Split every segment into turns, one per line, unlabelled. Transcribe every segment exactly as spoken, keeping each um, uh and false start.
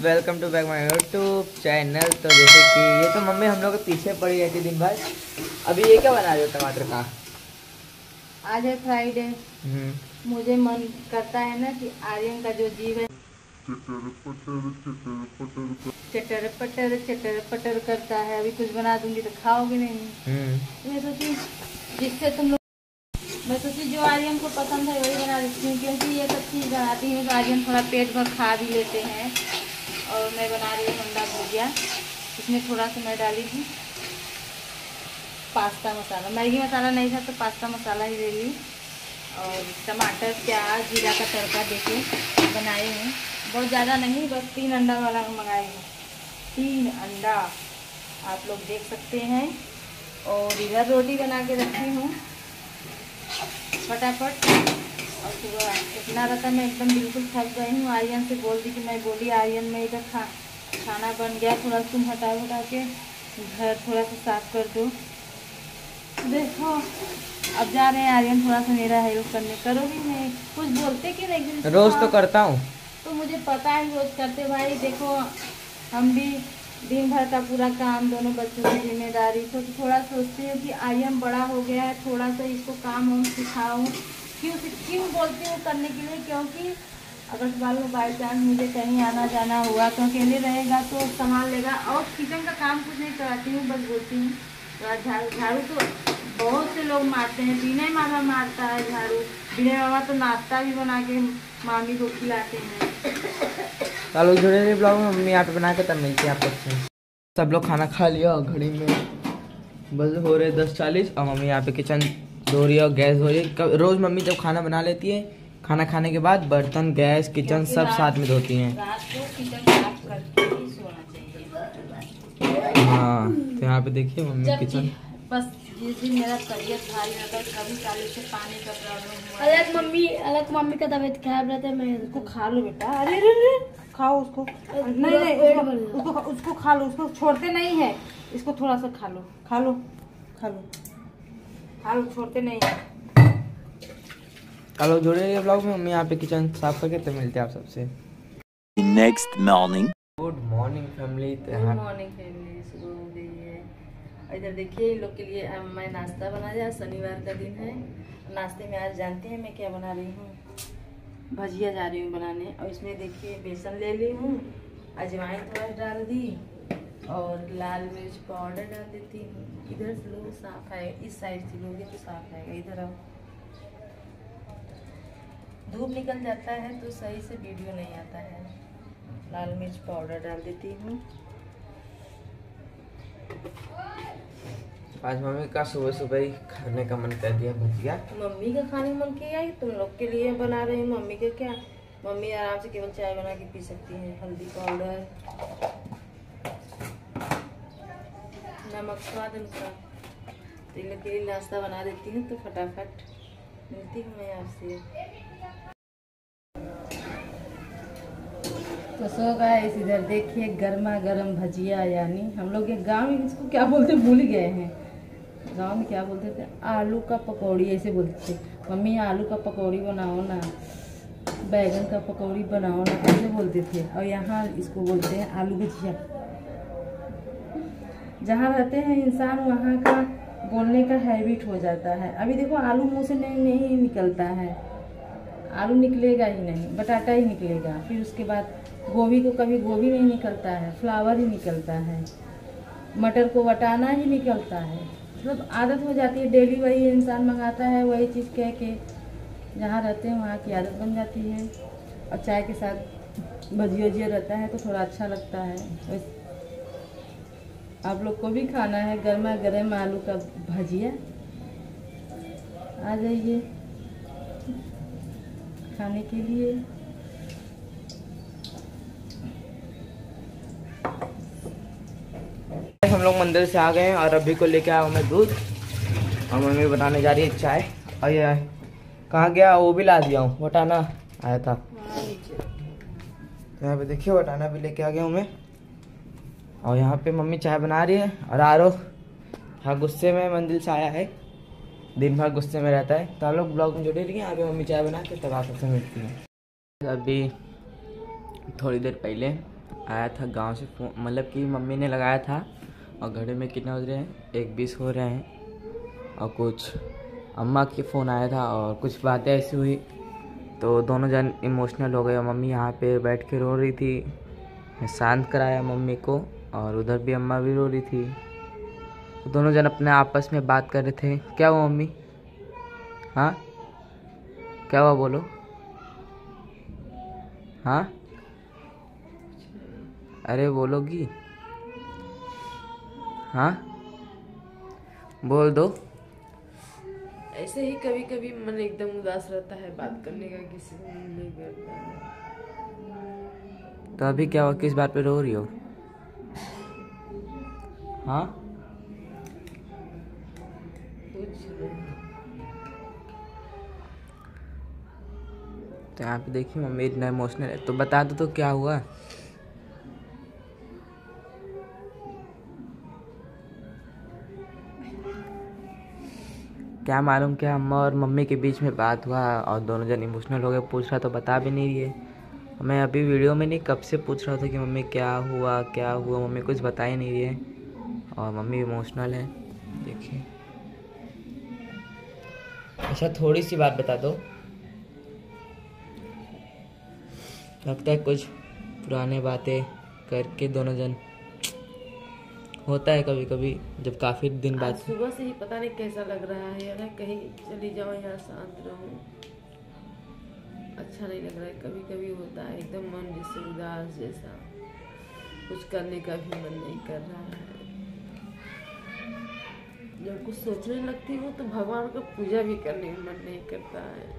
Welcome to back my YouTube channel. तो जैसे कि ये तो मम्मी हम लोग के पीछे पड़ी रहती दिन भर। अभी ये क्या बना रहे हो टमाटर का?
आज है फ्राइडे। मुझे मन करता है ना कि आर्यन का जो जीव है चटर पटर चटर पटर करता है। अभी कुछ बना दूंगी तो खाओगे नहीं। मैं सोची जिससे तुम लोग मैं सोची जो आर्यन को पसंद है वही बना देती हूँ, क्योंकि ये सब चीज़ बनाती हूँ तो आर्यन थोड़ा पेट भर खा भी लेते हैं। और मैं बना रही हूँ अंडा भुजिया। इसमें थोड़ा सा मैं डाली थी पास्ता मसाला, मैगी मसाला नहीं था तो पास्ता मसाला ही ले ली। और टमाटर प्याज जीरा का तड़का देके बनाए हैं। बहुत ज़्यादा नहीं, बस तीन अंडा वाला मंगाए हैं। तीन अंडा आप लोग देख सकते हैं। और इधर रोटी बना के रखी हूँ फटाफट। और सुबह इतना रहता मैं एकदम बिल्कुल थक गई हूँ। आर्यन से बोल दी कि मैं बोली आर्यन में इधर खा खाना बन गया, थोड़ा तुम हटा हटा के घर थोड़ा सा साफ कर दो। देखो अब जा रहे हैं आर्यन थोड़ा सा मेरा हेल्प करने। करोगी नहीं? कुछ बोलते कि नहीं?
रोज तो करता हूँ
तो मुझे पता है रोज करते भाई। देखो हम भी दिन भर का पूरा काम, दोनों बच्चों की जिम्मेदारी, तो थोड़ा सोचती हूँ कि आर्यन बड़ा हो गया है, थोड़ा सा इसको काम वाम सिखाऊँ। क्यों क्यों बोलती हूँ करने के लिए? क्योंकि अगर बाल में बाई चांस मुझे कहीं आना जाना हुआ तो अकेले रहेगा तो संभाल लेगा। और किचन का काम कुछ नहीं कराती हूँ, बस बोलती हूँ झाड़ू झाड़ू तो बहुत से लोग मारते हैं। विनय मामा मारता है झाड़ू। विनय मामा तो नाश्ता भी बना के मामी को खिलाते हैं।
चलो जुड़े रहिए ब्लॉग में। मम्मी यहाँ पे बना के तब मिलती है आप लोग। सब लोग खाना खा लिया, घड़ी में बस हो रहे दस चालीस और मम्मी यहाँ पे किचन धो रही है और गैस धो रही है। रोज मम्मी जब खाना बना लेती है, खाना खाने के बाद बर्तन गैस किचन सब साथ में धोती हैं।
रात को किचन साफ करके ही सोना चाहिए।
हाँ तो यहाँ पे देखिए मम्मी किचन।
बस जिस दिन मेरा तबीयत भारी रहता है कभी काले से पानी का प्रॉब्लम हुआ।
अलग मम्मी अलग मम्मी का तबीयत खराब रहता है। मैं
उसको खा लो बेटा। अरे अरे खाओ उसको। नहीं नहीं उसको उसको उसको खा लो, उसको छोड़ते नहीं है। इसको थोड़ा सा खा लो खा लो खा लो खा लो, छोड़ते नहीं है।
चलो जुड़े रहिए ब्लॉग में। मम्मी यहाँ पे किचन साफ करके तो मिलते हैं आप सबसे
next morning.
Good morning family.
Good morning family. सुबह हो गई है। इधर देखिए इन लोग के लिए मैं नाश्ता बनाया। शनिवार का दिन है। नाश्ते में आज जानते हैं मैं क्या बना रही हूँ? भजिया जा रही हूँ बनाने। और इसमें देखिए बेसन ले ली हूँ, अजवाइन थोड़ा डाल दी और लाल मिर्च पाउडर डाल देती हूँ। इधर से लोग साफ है, इस साइड से लोगे तो साफ आएगा। इधर आओ, धूप निकल जाता है तो सही से वीडियो नहीं आता है। लाल मिर्च पाउडर डाल देती हूँ।
आज मम्मी का सुबह सुबह ही खाने का मन कर दिया भजिया।
मम्मी का खाने का मन किया है, तुम लोग के लिए बना रही हूँ। मम्मी का क्या, मम्मी आराम से केवल चाय बना के पी सकती हैं। हल्दी पाउडर, नमक स्वाद अनुसार। तो इन लोग के लिए नाश्ता बना देती हूँ तो फटाफट मिलती हूँ मैं आपसे। तो सो गाइस इधर देखिए गर्मा गर्म भजिया, यानी हम लोग ये गाँव में इसको क्या बोलते भूल गए हैं। गाँव में क्या बोलते थे? आलू का पकौड़ी ऐसे बोलते थे। मम्मी आलू का पकौड़ी बनाओ ना, बैगन का पकौड़ी बनाओ ना, ऐसे बोलते थे। और यहाँ इसको बोलते हैं आलू भजिया। जहाँ रहते हैं इंसान वहाँ का बोलने का हैबिट हो जाता है। अभी देखो आलू मुँह से नहीं नहीं निकलता है। आलू निकलेगा ही नहीं, बटाटा ही निकलेगा। फिर उसके बाद गोभी को कभी गोभी नहीं निकलता है, फ्लावर ही निकलता है। मटर को वटाना ही निकलता है। मतलब आदत हो जाती है, डेली वही इंसान मंगाता है, वही चीज़ कह के जहाँ रहते हैं वहाँ की आदत बन जाती है। और चाय के साथ भजिया वजिया रहता है तो थोड़ा अच्छा लगता है। बस आप लोग को भी खाना है गर्मा गर्म आलू का भजिया, आ जाइए खाने के लिए।
हम लोग मंदिर से आ गए हैं और अभी को लेके आया हूँ मैं दूध और मम्मी बनाने जा रही है चाय। और ये कहाँ गया वो भी ला दिया हूँ, वटाना आया था। तो यहाँ पे देखिए वटाना भी लेके आ गया हूँ मैं। और यहाँ पे मम्मी चाय बना रही है और आरो हाँ गुस्से में मंदिर से आया है, दिन भर गुस्से में रहता है। तो आप लोग ब्लॉग में जुड़े रहिए। यहाँ पे मम्मी चाय बना के तब आप सबसे मिलती है। अभी थोड़ी देर पहले आया था गांव से फ़ोन, मतलब कि मम्मी ने लगाया था और घड़ी में कितने बज रहे हैं, एक बीस हो रहे हैं। और कुछ अम्मा के फ़ोन आया था और कुछ बातें ऐसी हुई तो दोनों जन इमोशनल हो गए। मम्मी यहाँ पे बैठ के रो रही थी, मैं शांत कराया मम्मी को, और उधर भी अम्मा भी रो रही थी। तो दोनों जन अपने आपस में बात कर रहे थे। क्या हुआ मम्मी? हाँ क्या हुआ बोलो? हाँ अरे बोलोगी? हाँ बोल दो।
ऐसे ही कभी कभी मन एकदम उदास रहता है, बात करने का किसी को मन नहीं करता है।
तो अभी क्या हुआ, किस बात पे रो रही हो? हाँ
कुछ नहीं।
तो यहाँ पे देखिए मम्मी इतना इमोशनल है, तो बता दो तो क्या हुआ? क्या मालूम क्या अम्मा और मम्मी के बीच में बात हुआ और दोनों जन इमोशनल हो गए। पूछ रहा तो बता भी नहीं रही है। मैं अभी वीडियो में नहीं कब से पूछ रहा था कि मम्मी क्या हुआ क्या हुआ, मम्मी कुछ बता ही नहीं रही है और मम्मी इमोशनल है। देखिए अच्छा थोड़ी सी बात बता दो। लगता है कुछ पुराने बातें करके दोनों जन, होता है कभी कभी जब काफ़ी दिन बाद।
आज सुबह से ही पता नहीं कैसा लग रहा है, अरे कहीं चली जाओ यहाँ शांत रहूं, अच्छा नहीं लग रहा है। कभी कभी होता है एकदम मन जैसे उदास जैसा, कुछ करने का भी मन नहीं कर रहा है। जब कुछ सोचने लगती हूँ तो भगवान का पूजा भी करने में मन नहीं करता है।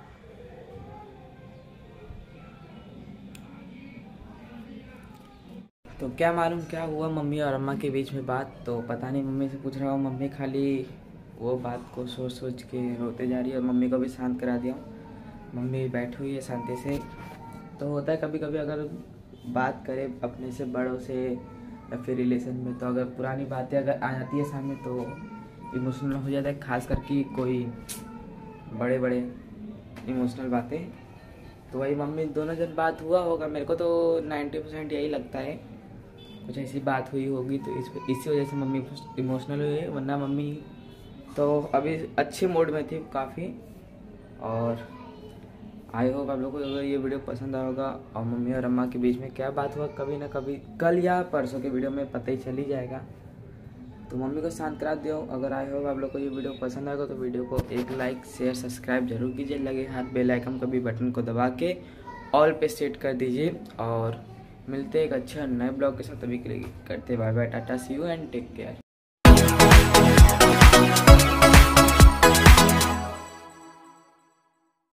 तो क्या मालूम क्या हुआ मम्मी और अम्मा के बीच में बात, तो पता नहीं। मम्मी से पूछ रहा हूँ, मम्मी खाली वो बात को सोच सोच के रोते जा रही है और मम्मी को भी शांत करा दिया हूँ। मम्मी बैठी हुई है शांति से। तो होता है कभी कभी अगर बात करे अपने से बड़ों से या फिर रिलेशन में, तो अगर पुरानी बातें अगर आ जाती है सामने तो इमोशनल हो जाता है, खास करके कोई बड़े बड़े इमोशनल बातें। तो वही मम्मी दोनों जन बात हुआ होगा, मेरे को तो नाइन्टी परसेंट यही लगता है कुछ ऐसी बात हुई होगी, तो इस इसी वजह से मम्मी इमोशनल हुई है। वरना मम्मी तो अभी अच्छे मूड में थी काफ़ी। और आई होप आप लोगों को अगर ये वीडियो पसंद आया होगा और मम्मी और अम्मा के बीच में क्या बात हुआ कभी ना कभी कल या परसों के वीडियो में पता ही चल ही जाएगा। तो मम्मी को शांत करा दो। अगर आई होप आप लोग को ये वीडियो पसंद आएगा तो वीडियो को एक लाइक शेयर सब्सक्राइब जरूर कीजिए। लगे हाथ बेल आइकन का भी बटन को दबा के ऑल पे सेट कर दीजिए। और मिलते हैं एक अच्छे नए ब्लॉग के साथ, तभी के लिए करते bye bye, tata see you and take care.